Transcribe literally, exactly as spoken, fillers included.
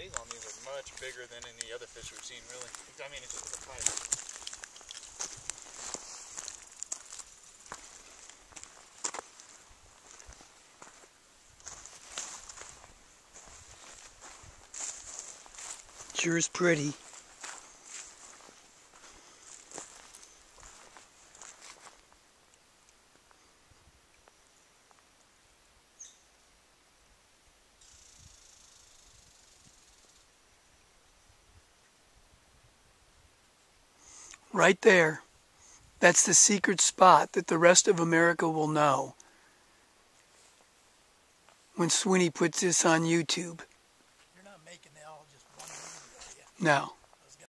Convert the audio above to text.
fillets on these are much bigger than any other fish we've seen, really. I mean, it's just a fight. Sure is pretty. Right there. That's the secret spot that the rest of America will know when Sweeney puts this on YouTube. You're not making that all just one movie, are you? No.